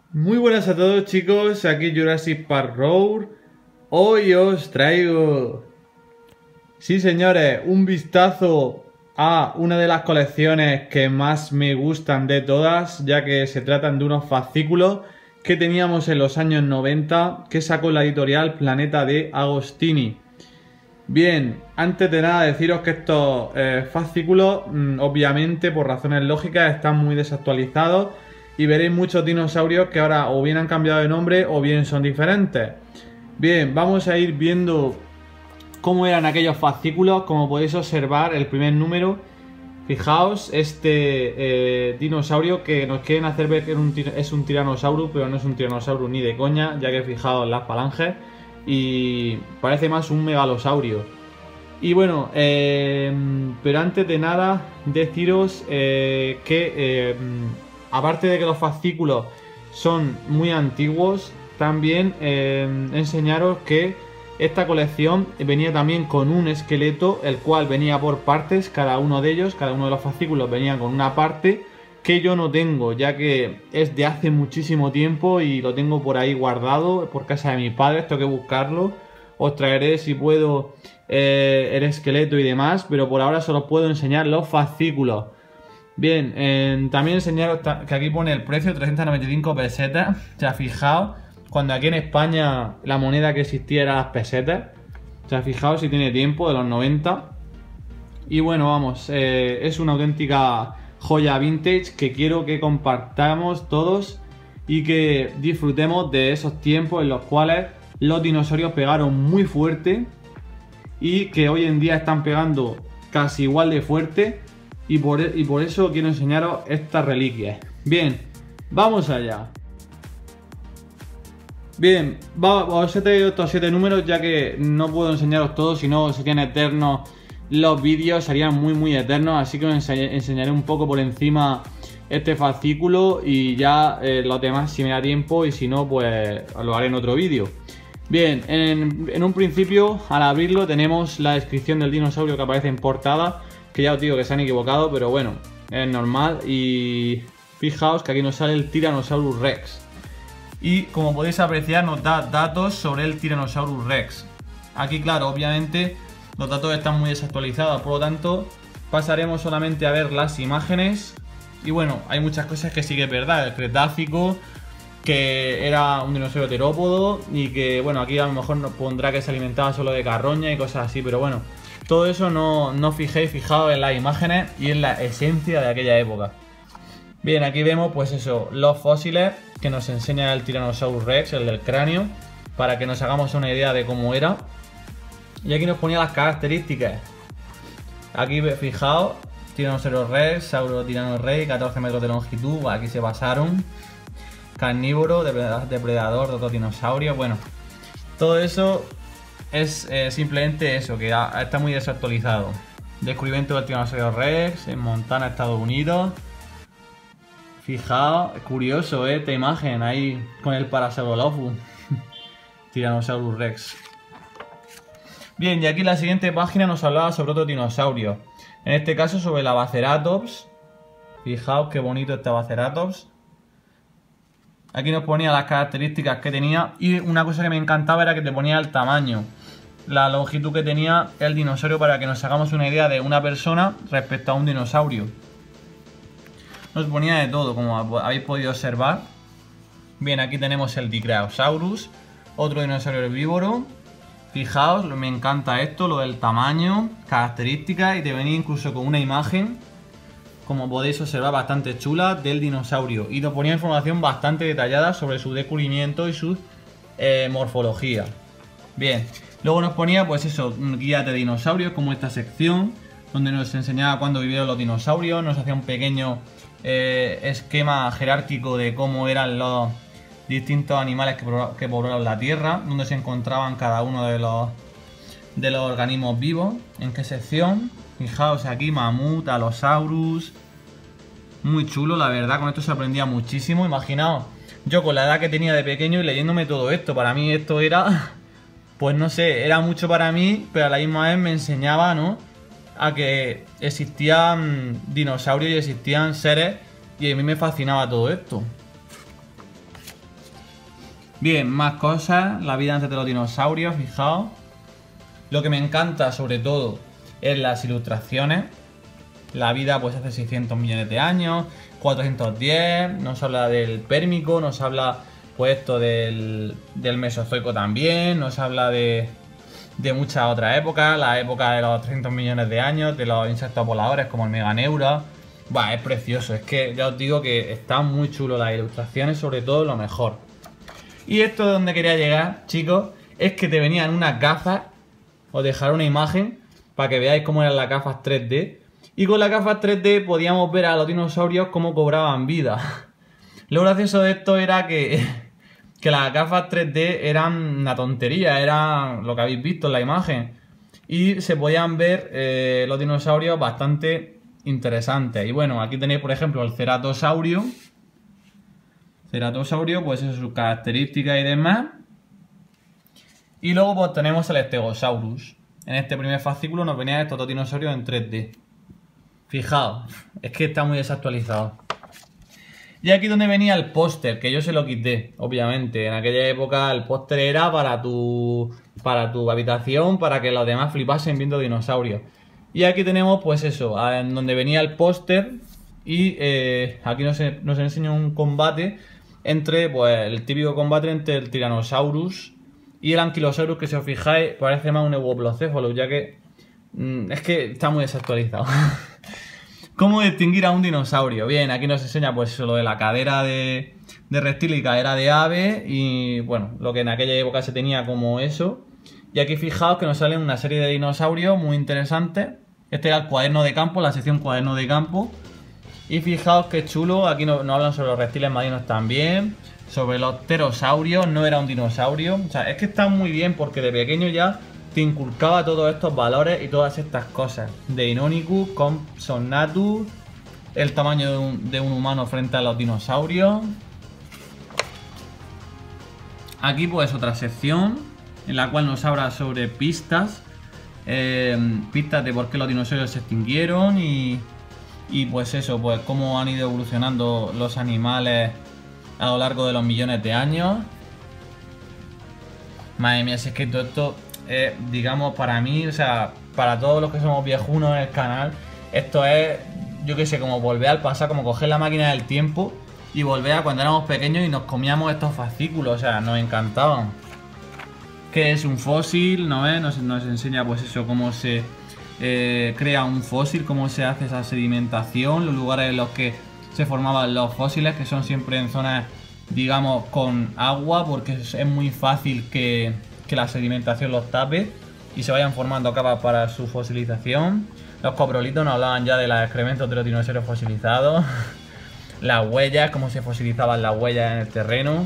Muy buenas a todos chicos, aquí Jurassic Park Road. Hoy os traigo, sí señores, un vistazo a una de las colecciones que más me gustan de todas, ya que se tratan de unos fascículos que teníamos en los años 90 que sacó la editorial Planeta de Agostini. Bien, antes de nada deciros que estos fascículos, obviamente por razones lógicas, están muy desactualizados y veréis muchos dinosaurios que ahora o bien han cambiado de nombre o bien son diferentes. Bien, vamos a ir viendo cómo eran aquellos fascículos. Como podéis observar, el primer número, fijaos, este dinosaurio que nos quieren hacer ver que es un tiranosaurio, pero no es un tiranosaurio ni de coña, ya que fijaos las falanges y parece más un megalosaurio. Y bueno, pero antes de nada deciros que aparte de que los fascículos son muy antiguos, también enseñaros que esta colección venía también con un esqueleto, el cual venía por partes, cada uno de ellos, cada uno de los fascículos venía con una parte que yo no tengo, ya que es de hace muchísimo tiempo y lo tengo por ahí guardado por casa de mis padres, tengo que buscarlo. Os traeré si puedo el esqueleto y demás, pero por ahora solo puedo enseñar los fascículos. Bien, también enseñaros que aquí pone el precio, 395 pesetas. O sea, fijaos, cuando aquí en España la moneda que existía era las pesetas. O sea, fijaos si tiene tiempo, de los 90. Y bueno, vamos, es una auténtica joya vintage que quiero que compartamos todos y que disfrutemos de esos tiempos en los cuales los dinosaurios pegaron muy fuerte y que hoy en día están pegando casi igual de fuerte. Y por eso quiero enseñaros estas reliquias. Bien, vamos allá. Bien, os he traído estos 7 números ya que no puedo enseñaros todos, si no serían eternos los vídeos, serían muy eternos. Así que os enseñaré un poco por encima este fascículo y ya los demás si me da tiempo, y si no pues lo haré en otro vídeo. Bien, en un principio al abrirlo tenemos la descripción del dinosaurio que aparece en portada. Que ya os digo que se han equivocado, pero bueno, es normal. Y fijaos que aquí nos sale el Tyrannosaurus Rex. Y como podéis apreciar, nos da datos sobre el Tyrannosaurus Rex. Aquí, claro, obviamente los datos están muy desactualizados, por lo tanto pasaremos solamente a ver las imágenes. Y bueno, hay muchas cosas que sí que es verdad. El Cretácico, que era un dinosaurio terópodo, y que bueno, aquí a lo mejor nos pondrá que se alimentaba solo de carroña y cosas así, pero bueno, todo eso no fijéis, fijaos en las imágenes y en la esencia de aquella época. Bien, aquí vemos pues eso, los fósiles que nos enseña el Tyrannosaurus Rex, el del cráneo, para que nos hagamos una idea de cómo era. Y aquí nos ponía las características. Aquí fijaos, Tyrannosaurus Rex, Saurotyrannos Rex, 14 metros de longitud, aquí se basaron. Carnívoro, depredador de otros dinosaurios, bueno, todo eso es simplemente eso, que está muy desactualizado. Descubrimiento del Tyrannosaurus Rex en Montana, Estados Unidos. Fijaos, es curioso esta imagen ahí con el Parasaurolophus. Tyrannosaurus Rex. Bien, y aquí en la siguiente página nos hablaba sobre otro dinosaurio. En este caso sobre la Baceratops. Fijaos qué bonito este Baceratops. Aquí nos ponía las características que tenía, y una cosa que me encantaba era que te ponía el tamaño, la longitud que tenía el dinosaurio, para que nos hagamos una idea de una persona respecto a un dinosaurio. Nos ponía de todo, como habéis podido observar. Bien, aquí tenemos el Dicraeosaurus, otro dinosaurio herbívoro. Fijaos, me encanta esto, lo del tamaño, características, y te venía incluso con una imagen, como podéis observar, bastante chula del dinosaurio. Y nos ponía información bastante detallada sobre su descubrimiento y su morfología. Bien, luego nos ponía pues eso, guías de dinosaurios, como esta sección, donde nos enseñaba cuándo vivieron los dinosaurios. Nos hacía un pequeño esquema jerárquico de cómo eran los distintos animales que poblaron la Tierra, donde se encontraban cada uno de los organismos vivos, en qué sección. Fijaos aquí, mamut, Allosaurus. Muy chulo, la verdad, con esto se aprendía muchísimo. Imaginaos, yo con la edad que tenía de pequeño y leyéndome todo esto, para mí esto era, pues no sé, era mucho para mí, pero a la misma vez me enseñaba, ¿no?, a que existían dinosaurios y existían seres, y a mí me fascinaba todo esto. Bien, más cosas, la vida antes de los dinosaurios, fijaos. Lo que me encanta sobre todo es las ilustraciones. La vida pues hace 600 millones de años, 410, nos habla del Pérmico, nos habla pues esto del Mesozoico también, nos habla de muchas otras épocas, la época de los 300 millones de años, de los insectos voladores como el Meganeura. Bah, es precioso, es que ya os digo que están muy chulos las ilustraciones, sobre todo lo mejor. Y esto de donde quería llegar, chicos, es que te venían unas gafas, os dejaré una imagen para que veáis cómo eran las gafas 3D. Y con las gafas 3D podíamos ver a los dinosaurios cómo cobraban vida. Lo gracioso de esto era que las gafas 3D eran una tontería, eran lo que habéis visto en la imagen. Y se podían ver los dinosaurios bastante interesantes. Y bueno, aquí tenéis por ejemplo el ceratosaurio. Ceratosaurio, pues eso, sus características y demás. Y luego pues tenemos el Stegosaurus. En este primer fascículo nos venían estos dos dinosaurios en 3D. Fijaos, es que está muy desactualizado. Y aquí donde venía el póster, que yo se lo quité, obviamente. En aquella época el póster era para tu habitación, para que los demás flipasen viendo dinosaurios. Y aquí tenemos pues eso, en donde venía el póster. Y aquí nos enseña un combate entre, pues el típico combate entre el Tyrannosaurus y el Ankylosaurus, que si os fijáis parece más un Euoplocephalus, ya que es que está muy desactualizado. ¿Cómo distinguir a un dinosaurio? Bien, aquí nos enseña pues lo de la cadera de reptil y cadera de ave. Y bueno, lo que en aquella época se tenía como eso. Y aquí fijaos que nos salen una serie de dinosaurios muy interesantes. Este era el cuaderno de campo, la sección cuaderno de campo. Y fijaos qué chulo, aquí nos hablan sobre los reptiles marinos también. Sobre los pterosaurios, no era un dinosaurio. O sea, es que está muy bien porque de pequeño ya te inculcaba todos estos valores y todas estas cosas. Deinonychus, Compsognathus, el tamaño de un humano frente a los dinosaurios. Aquí pues otra sección en la cual nos habla sobre pistas. Pistas de por qué los dinosaurios se extinguieron y pues eso, pues cómo han ido evolucionando los animales a lo largo de los millones de años. Madre mía, si es que todo esto... digamos, para mí, o sea, para todos los que somos viejunos en el canal, esto es, yo qué sé, como volver al pasado, como coger la máquina del tiempo y volver a cuando éramos pequeños y nos comíamos estos fascículos, o sea, nos encantaban. ¿Qué es un fósil? ¿No ves? Nos enseña pues eso, cómo se crea un fósil, cómo se hace esa sedimentación, los lugares en los que se formaban los fósiles, que son siempre en zonas, digamos, con agua, porque es muy fácil que la sedimentación los tape y se vayan formando capas para su fosilización. Los coprolitos nos hablaban ya de los excrementos de los dinosaurios fosilizados. Las huellas, cómo se fosilizaban las huellas en el terreno.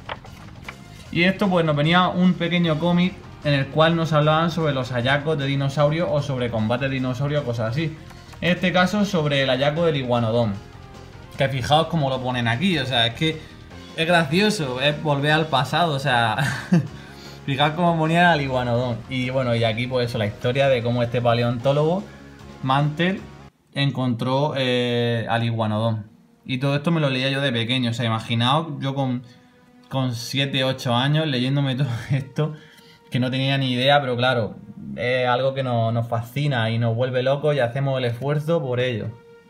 Y esto pues nos venía un pequeño cómic en el cual nos hablaban sobre los hallazgos de dinosaurios o sobre combates de dinosaurios, cosas así. En este caso sobre el hallazgo del Iguanodon, que fijaos cómo lo ponen aquí, o sea, es que es gracioso, es volver al pasado, o sea... Fijaos cómo ponía al Iguanodon. Y bueno, y aquí pues eso, la historia de cómo este paleontólogo, Mantel, encontró al Iguanodon. Y todo esto me lo leía yo de pequeño. O sea, imaginaos yo con 7, 8 años leyéndome todo esto, que no tenía ni idea, pero claro, es algo que nos fascina y nos vuelve locos y hacemos el esfuerzo por ello.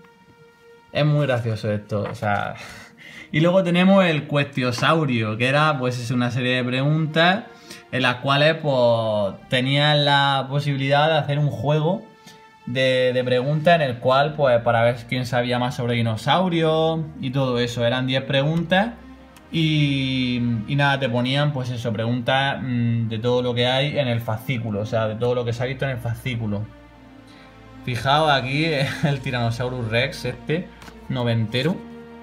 Es muy gracioso esto, o sea... Y luego tenemos el Cuestiosaurio, que era pues es una serie de preguntas en las cuales pues tenían la posibilidad de hacer un juego de preguntas en el cual pues para ver quién sabía más sobre dinosaurios y todo eso. Eran 10 preguntas y nada, te ponían pues eso, preguntas de todo lo que hay en el fascículo, o sea, de todo lo que se ha visto en el fascículo. Fijaos aquí el Tyrannosaurus Rex este, noventero.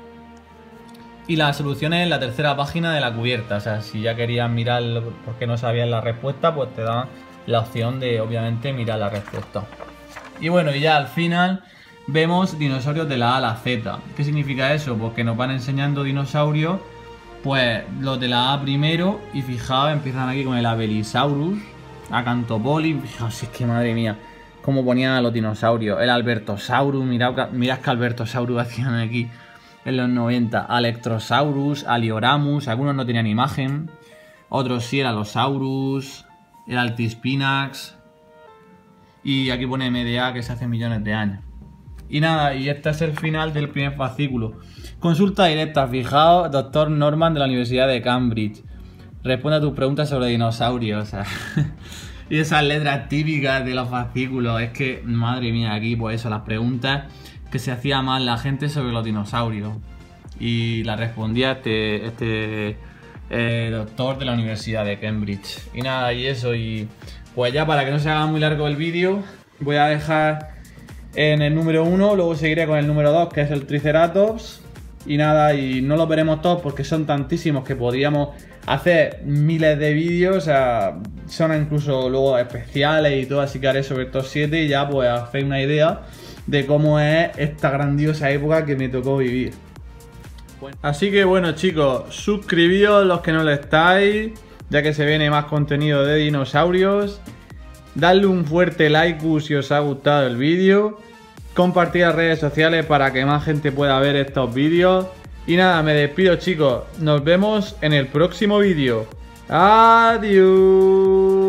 Y la solución es en la tercera página de la cubierta. O sea, si ya querías mirar porque no sabías la respuesta, pues te dan la opción de, obviamente, mirar la respuesta. Y bueno, y ya al final vemos dinosaurios de la A a la Z. ¿Qué significa eso? Pues que nos van enseñando dinosaurios, pues los de la A primero. Y fijaos, empiezan aquí con el Abelisaurus, Acanthopolis. Fijaos, es que madre mía, cómo ponían a los dinosaurios. El Albertosaurus, mirad que Albertosaurus hacían aquí en los 90, Alectrosaurus, Alioramus, algunos no tenían imagen. Otros sí, el Allosaurus, el Altispinax. Y aquí pone MDA, que se hace millones de años. Y nada, y este es el final del primer fascículo. Consulta directa, fijaos, Dr. Norman de la Universidad de Cambridge. Responde a tus preguntas sobre dinosaurios. O sea, y esas letras típicas de los fascículos. Es que, madre mía, aquí pues eso, las preguntas que se hacía más la gente sobre los dinosaurios. Y la respondía este doctor de la Universidad de Cambridge. Y nada, y eso, y pues ya para que no se haga muy largo el vídeo, voy a dejar en el número 1, luego seguiré con el número 2, que es el Triceratops. Y nada, y no los veremos todos porque son tantísimos que podríamos hacer miles de vídeos, o sea, son incluso luego especiales y todo, así que haré sobre estos 7 y ya pues hacéis una idea de cómo es esta grandiosa época que me tocó vivir. Así que bueno, chicos, suscribíos los que no lo estáis, ya que se viene más contenido de dinosaurios. Dadle un fuerte like si os ha gustado el vídeo. Compartir las redes sociales para que más gente pueda ver estos vídeos. Y nada, me despido, chicos. Nos vemos en el próximo vídeo. Adiós.